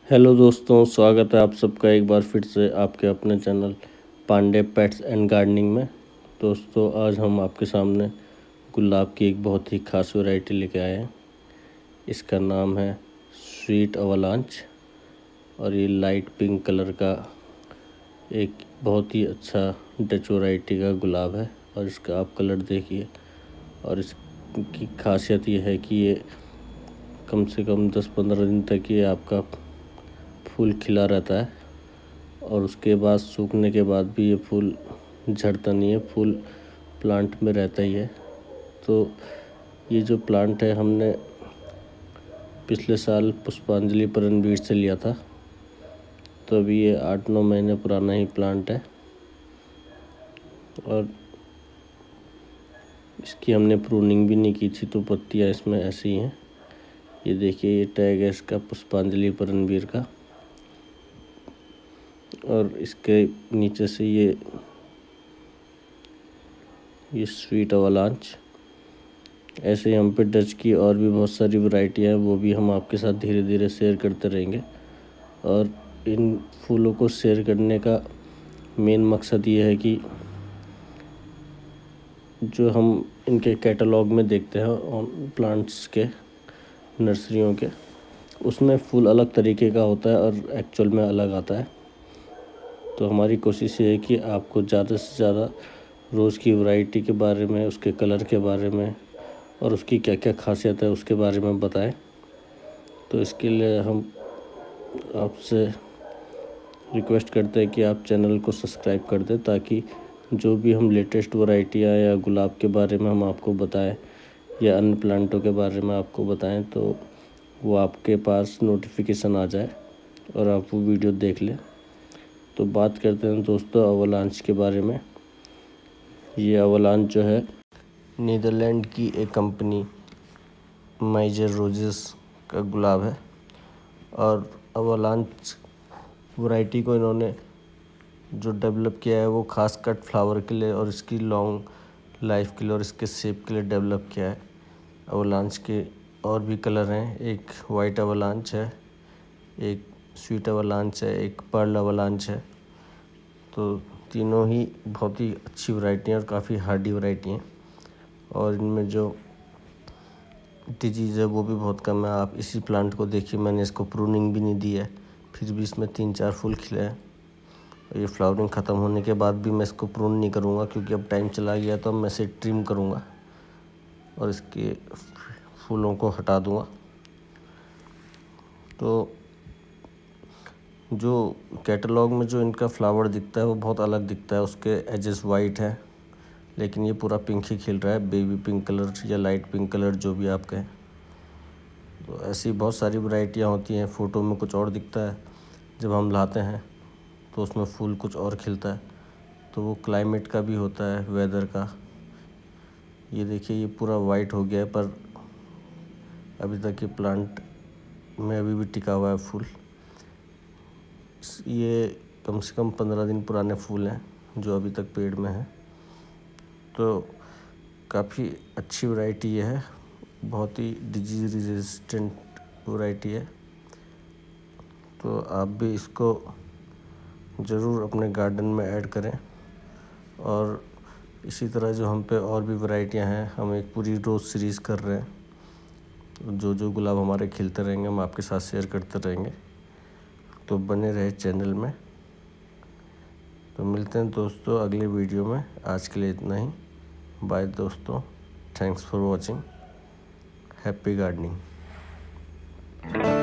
Hello दोस्तों, स्वागत है आप सबका एक बार फिर से आपके अपने channel Pandey pets and gardening में। दोस्तों, आज हम आपके सामने गुलाब की एक बहुत ही ख़ास वैरायटी लेके आए हैं। इसका नाम है स्वीट अवलांच और ये लाइट पिंक कलर का एक बहुत ही अच्छा डच वैरायटी का गुलाब है। और इसका आप कलर देखिए, और इसकी खासियत ये है कि ये कम से कम 10-15 दिन तक ये आपका फूल खिला रहता है और उसके बाद सूखने के बाद भी ये फूल झड़ता नहीं है, फूल प्लांट में रहता ही है। तो ये जो प्लांट है हमने पिछले साल पुष्पांजलि पर रणवीर से लिया था, तो अभी ये 8-9 महीने पुराना ही प्लांट है। और इसकी हमने प्रूनिंग भी नहीं की थी, तो पत्तियाँ इसमें ऐसी हैं। ये देखिए, ये टैग है इसका पुष्पांजलि पर रणवीर का, और इसके नीचे से ये स्वीट अवलांच। ऐसे ही हम पे डच की और भी बहुत सारी वैरायटियाँ हैं, वो भी हम आपके साथ धीरे धीरे शेयर करते रहेंगे। और इन फूलों को शेयर करने का मेन मकसद ये है कि जो हम इनके कैटलॉग में देखते हैं प्लांट्स के, नर्सरियों के, उसमें फूल अलग तरीके का होता है और एक्चुअल में अलग आता है। तो हमारी कोशिश ये है कि आपको ज़्यादा से ज़्यादा रोज़ की वैरायटी के बारे में, उसके कलर के बारे में और उसकी क्या क्या खासियत है उसके बारे में बताएं। तो इसके लिए हम आपसे रिक्वेस्ट करते हैं कि आप चैनल को सब्सक्राइब कर दें, ताकि जो भी हम लेटेस्ट वैरायटियाँ या गुलाब के बारे में हम आपको बताएं या अन्य प्लांटों के बारे में आपको बताएं, तो वो आपके पास नोटिफिकेशन आ जाए और आप वो वीडियो देख लें। तो बात करते हैं दोस्तों अवलांच के बारे में। ये अवलांच जो है नीदरलैंड की एक कंपनी माइजर रोजेस का गुलाब है। और अवलांच वैरायटी को इन्होंने जो डेवलप किया है वो खास कट फ्लावर के लिए और इसकी लॉन्ग लाइफ के लिए और इसके शेप के लिए डेवलप किया है। अवलांच के और भी कलर हैं, एक वाइट अवलांच है, एक स्वीट अवलांच है, एक पर्ल अवलांच है। तो तीनों ही बहुत ही अच्छी वैरायटी हैं और काफ़ी हार्डी वैरायटी हैं, और इनमें जो डिजीज़ है वो भी बहुत कम है। आप इसी प्लांट को देखिए, मैंने इसको प्रूनिंग भी नहीं दी है, फिर भी इसमें 3-4 फूल खिले हैं। और ये फ्लावरिंग ख़त्म होने के बाद भी मैं इसको प्रून नहीं करूँगा, क्योंकि अब टाइम चला गया, तो अब मैं इसे ट्रिम करूँगा और इसके फूलों को हटा दूँगा। तो जो कैटलॉग में जो इनका फ्लावर दिखता है वो बहुत अलग दिखता है, उसके एजेस वाइट है, लेकिन ये पूरा पिंक ही खिल रहा है, बेबी पिंक कलर या लाइट पिंक कलर जो भी आप कहें। तो ऐसी बहुत सारी वैरायटियाँ होती हैं। फ़ोटो में कुछ और दिखता है, जब हम लाते हैं तो उसमें फूल कुछ और खिलता है। तो वो क्लाइमेट का भी होता है, वेदर का। ये देखिए, ये पूरा वाइट हो गया है, पर अभी तक ये प्लांट में अभी भी टिका हुआ है फूल। ये कम से कम 15 दिन पुराने फूल हैं जो अभी तक पेड़ में हैं। तो काफ़ी अच्छी वैरायटी ये है, बहुत ही डिजीज़ रेजिस्टेंट वैरायटी है। तो आप भी इसको ज़रूर अपने गार्डन में ऐड करें। और इसी तरह जो हम पे और भी वैरायटियां हैं, हम एक पूरी रोज़ सीरीज़ कर रहे हैं। जो जो गुलाब हमारे खिलते रहेंगे हम आपके साथ शेयर करते रहेंगे, तो बने रहे चैनल में। तो मिलते हैं दोस्तों अगले वीडियो में। आज के लिए इतना ही। बाय दोस्तों, thanks for watching, happy gardening.